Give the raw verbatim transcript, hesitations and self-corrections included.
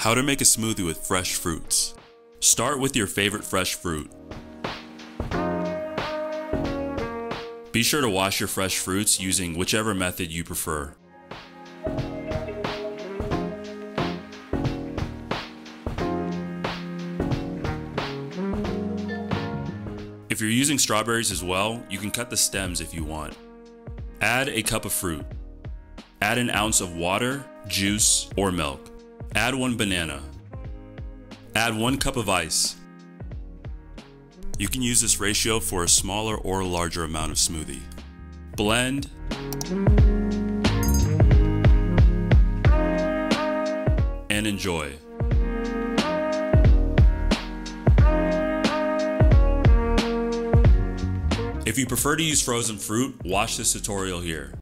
How to make a smoothie with fresh fruits. Start with your favorite fresh fruit. Be sure to wash your fresh fruits using whichever method you prefer. If you're using strawberries as well, you can cut the stems if you want. Add a cup of fruit. Add an ounce of water, juice, or milk. Add one banana. Add one cup of ice. You can use this ratio for a smaller or larger amount of smoothie. Blend. And enjoy. If you prefer to use frozen fruit, watch this tutorial here.